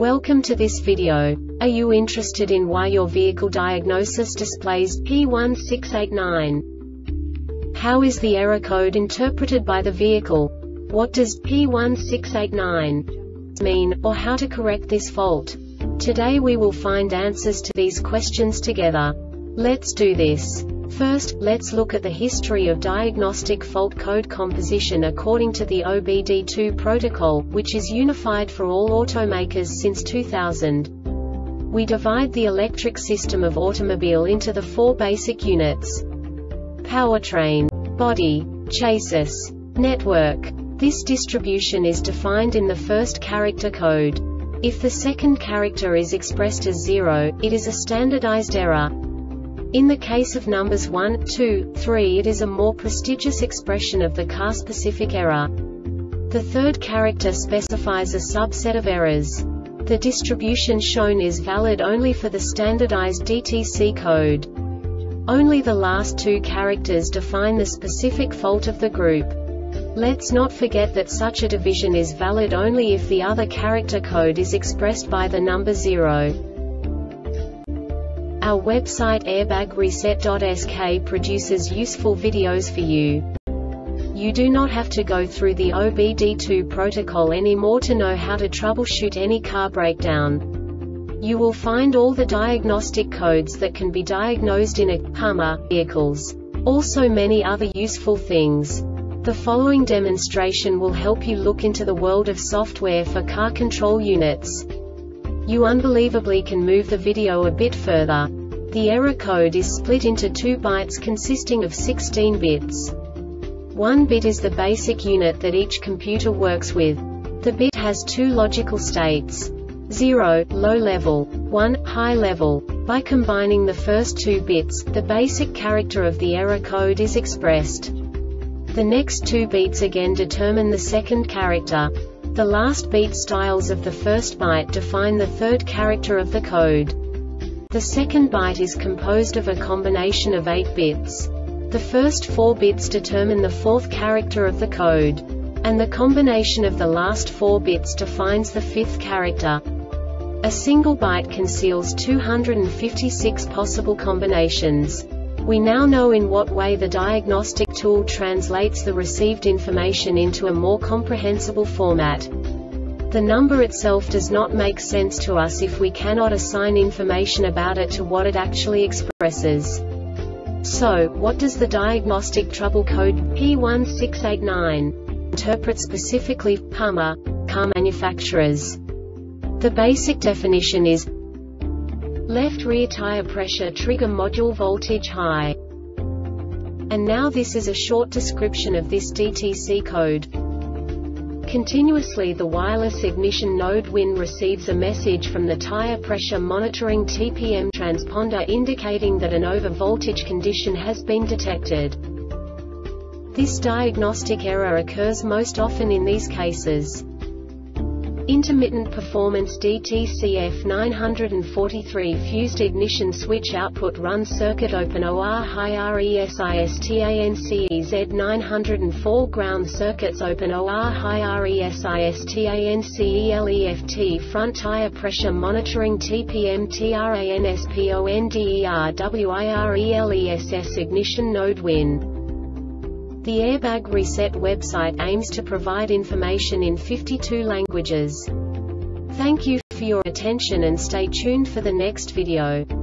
Welcome to this video. Are you interested in why your vehicle diagnosis displays P1689? How is the error code interpreted by the vehicle? What does P1689 mean, or how to correct this fault? Today we will find answers to these questions together. Let's do this. First, let's look at the history of diagnostic fault code composition according to the OBD2 protocol, which is unified for all automakers since 2000. We divide the electric system of automobile into the four basic units: powertrain, body, chassis, network. This distribution is defined in the first character code. If the second character is expressed as 0, it is a standardized error. In the case of numbers 1, 2, 3, it is a more prestigious expression of the car-specific error. The third character specifies a subset of errors. The distribution shown is valid only for the standardized DTC code. Only the last two characters define the specific fault of the group. Let's not forget that such a division is valid only if the other character code is expressed by the number 0. Our website airbagreset.sk produces useful videos for you. You do not have to go through the OBD2 protocol anymore to know how to troubleshoot any car breakdown. You will find all the diagnostic codes that can be diagnosed in a Hummer vehicles. Also many other useful things. The following demonstration will help you look into the world of software for car control units. You unbelievably can move the video a bit further. The error code is split into 2 bytes consisting of 16 bits. 1 bit is the basic unit that each computer works with. The bit has 2 logical states: 0, low level, 1, high level. By combining the first 2 bits, the basic character of the error code is expressed. The next 2 beats again determine the second character. The last beat styles of the first byte define the third character of the code. The second byte is composed of a combination of 8 bits. The first 4 bits determine the fourth character of the code. And the combination of the last 4 bits defines the fifth character. A single byte conceals 256 possible combinations. We now know in what way the diagnostic tool translates the received information into a more comprehensible format. The number itself does not make sense to us if we cannot assign information about it to what it actually expresses. So, what does the diagnostic trouble code P1689 interpret specifically for Hummer car manufacturers? The basic definition is left rear tire pressure trigger module voltage high. And now this is a short description of this DTC code. Continuously the wireless ignition node WIN receives a message from the tire pressure monitoring TPM transponder indicating that an over-voltage condition has been detected. This diagnostic error occurs most often in these cases: intermittent performance DTCF 943 fused ignition switch output run circuit open OR high RESISTANCEZ 904 ground circuits open OR high RESISTANCELEFT front tire pressure monitoring TPM TRANSPONDERWIRELESS ignition node WIN. The Airbag Reset website aims to provide information in 52 languages. Thank you for your attention and stay tuned for the next video.